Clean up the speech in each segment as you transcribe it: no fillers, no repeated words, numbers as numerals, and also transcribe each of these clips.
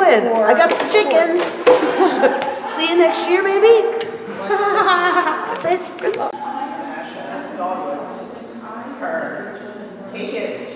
doing? I got some chickens. See you next year, maybe? That's it. Good luck. Sasha, Dogwoods, Kerr, take it.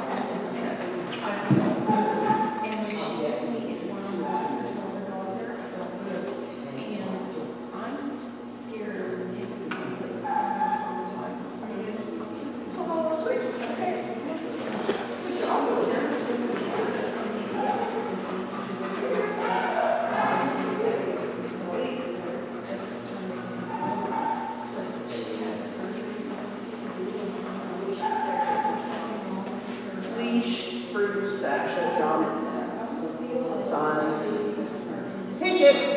Bruce, Sasha, jump, Son, take it.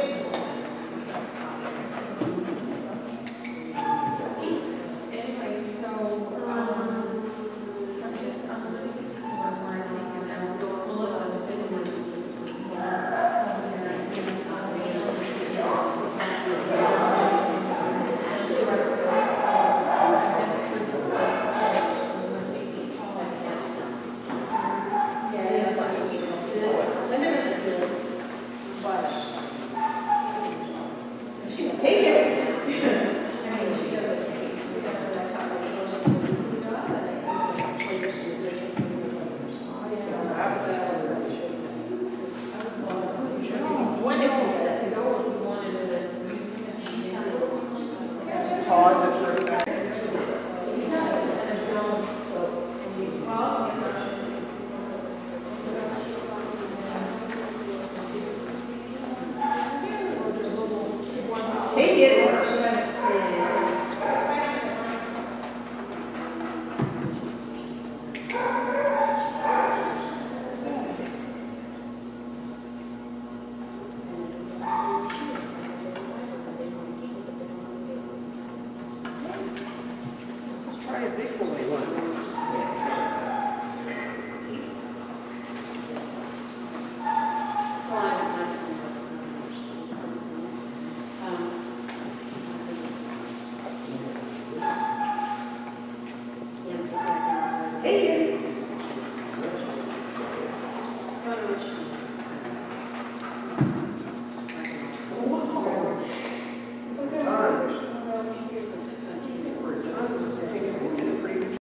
Pause it for a second. Take it.